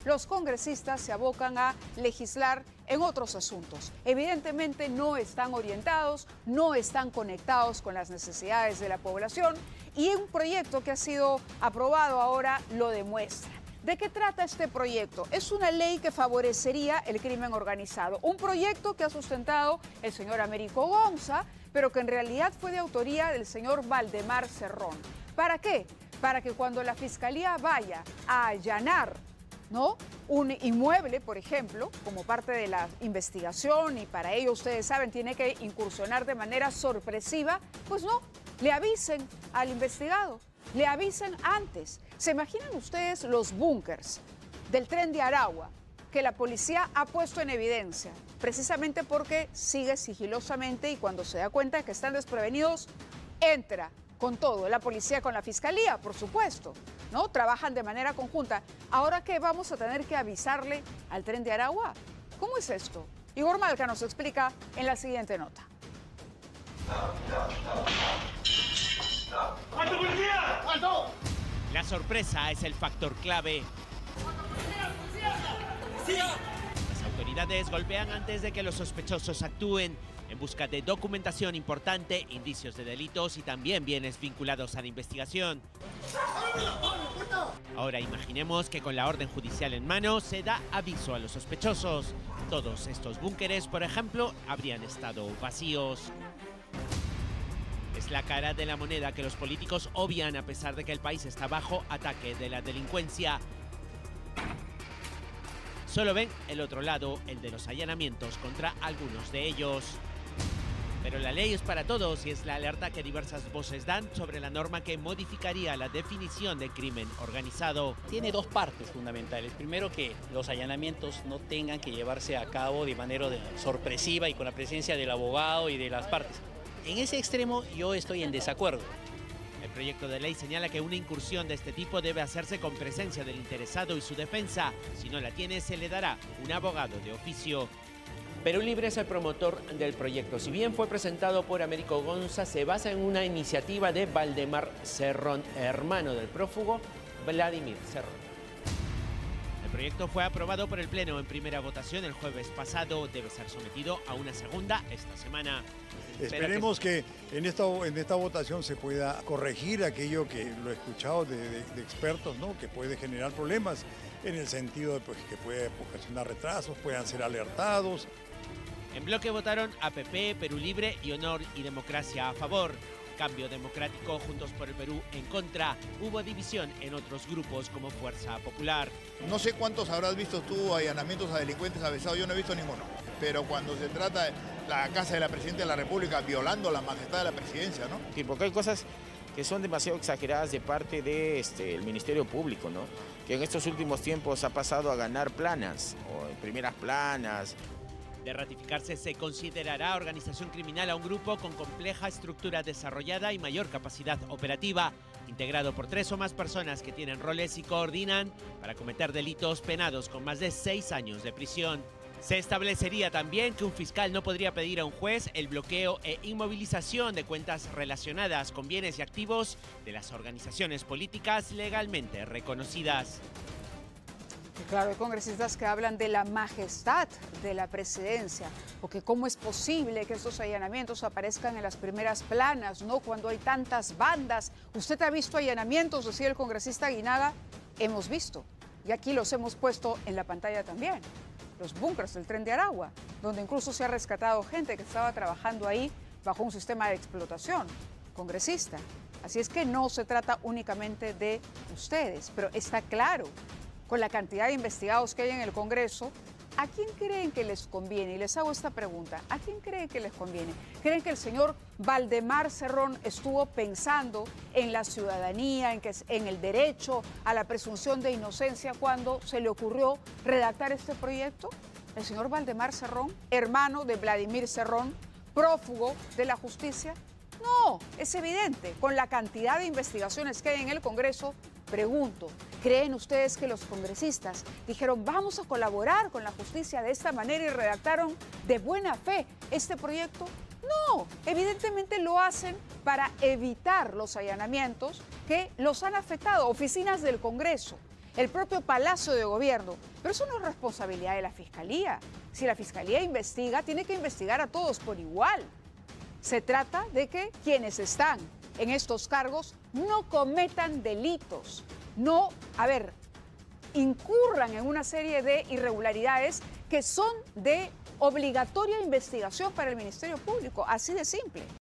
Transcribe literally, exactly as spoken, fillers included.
los congresistas se abocan a legislar en otros asuntos. Evidentemente no están orientados, no están conectados con las necesidades de la población y un proyecto que ha sido aprobado ahora lo demuestra. ¿De qué trata este proyecto? Es una ley que favorecería el crimen organizado. Un proyecto que ha sustentado el señor Américo Gonza, pero que en realidad fue de autoría del señor Valdemar Cerrón. ¿Para qué? Para que cuando la Fiscalía vaya a allanar, ¿no?, un inmueble, por ejemplo, como parte de la investigación, y para ello, ustedes saben, tiene que incursionar de manera sorpresiva, pues no, le avisen al investigado, le avisen antes. ¿Se imaginan ustedes los búnkers del Tren de Aragua que la policía ha puesto en evidencia? Precisamente porque sigue sigilosamente y cuando se da cuenta de que están desprevenidos, entra con todo, la policía con la fiscalía, por supuesto, ¿no? Trabajan de manera conjunta. ¿Ahora qué vamos a tener que avisarle al Tren de Aragua? ¿Cómo es esto? Igor Malca nos explica en la siguiente nota. ¡Alto, policía! ¡Alto! La sorpresa es el factor clave. Las autoridades golpean antes de que los sospechosos actúen en busca de documentación importante, indicios de delitos y también bienes vinculados a la investigación. Ahora imaginemos que con la orden judicial en mano se da aviso a los sospechosos. Todos estos búnkeres, por ejemplo, habrían estado vacíos. Es la cara de la moneda que los políticos obvian a pesar de que el país está bajo ataque de la delincuencia. Solo ven el otro lado, el de los allanamientos contra algunos de ellos. Pero la ley es para todos y es la alerta que diversas voces dan sobre la norma que modificaría la definición de crimen organizado. Tiene dos partes fundamentales. Primero, que los allanamientos no tengan que llevarse a cabo de manera sorpresiva y con la presencia del abogado y de las partes. En ese extremo yo estoy en desacuerdo. El proyecto de ley señala que una incursión de este tipo debe hacerse con presencia del interesado y su defensa. Si no la tiene, se le dará un abogado de oficio. Perú Libre es el promotor del proyecto. Si bien fue presentado por Américo Gonza, se basa en una iniciativa de Valdemar Cerrón, hermano del prófugo Vladimir Cerrón. El proyecto fue aprobado por el Pleno en primera votación el jueves pasado. Debe ser sometido a una segunda esta semana. Esperemos que en esta, en esta votación se pueda corregir aquello que lo he escuchado de, de, de expertos, ¿no?, que puede generar problemas en el sentido de pues, que puede ocasionar retrasos, puedan ser alertados. En bloque votaron A P P, Perú Libre y Honor y Democracia a favor. Cambio Democrático, Juntos por el Perú en contra. Hubo división en otros grupos como Fuerza Popular. No sé cuántos habrás visto tú allanamientos a delincuentes avesados, yo no he visto ninguno. Pero cuando se trata de la casa de la Presidenta de la República violando la majestad de la presidencia, ¿no? Sí, porque hay cosas que son demasiado exageradas de parte del de este, Ministerio Público, ¿no?, que en estos últimos tiempos ha pasado a ganar planas, o en primeras planas. De ratificarse, se considerará organización criminal a un grupo con compleja estructura desarrollada y mayor capacidad operativa, integrado por tres o más personas que tienen roles y coordinan para cometer delitos penados con más de seis años de prisión. Se establecería también que un fiscal no podría pedir a un juez el bloqueo e inmovilización de cuentas relacionadas con bienes y activos de las organizaciones políticas legalmente reconocidas. Y claro, hay congresistas que hablan de la majestad de la presidencia, porque cómo es posible que estos allanamientos aparezcan en las primeras planas, ¿no?, cuando hay tantas bandas. ¿Usted ha visto allanamientos?, decía el congresista Aguinaga. Hemos visto, y aquí los hemos puesto en la pantalla también. Los búnkers del Tren de Aragua, donde incluso se ha rescatado gente que estaba trabajando ahí bajo un sistema de explotación, congresista. Así es que no se trata únicamente de ustedes, pero está claro, con la cantidad de investigados que hay en el Congreso, ¿a quién creen que les conviene? Y les hago esta pregunta, ¿a quién creen que les conviene? ¿Creen que el señor Valdemar Cerrón estuvo pensando en la ciudadanía, en, que, en el derecho a la presunción de inocencia cuando se le ocurrió redactar este proyecto? ¿El señor Valdemar Cerrón, hermano de Vladimir Cerrón, prófugo de la justicia? No, es evidente, con la cantidad de investigaciones que hay en el Congreso. Pregunto, ¿creen ustedes que los congresistas dijeron vamos a colaborar con la justicia de esta manera y redactaron de buena fe este proyecto? No, evidentemente lo hacen para evitar los allanamientos que los han afectado, oficinas del Congreso. el propio Palacio de Gobierno. Pero eso no es responsabilidad de la Fiscalía. Si la Fiscalía investiga, tiene que investigar a todos por igual. Se trata de que quienes están en estos cargos no cometan delitos, no, a ver, incurran en una serie de irregularidades que son de obligatoria investigación para el Ministerio Público, así de simple.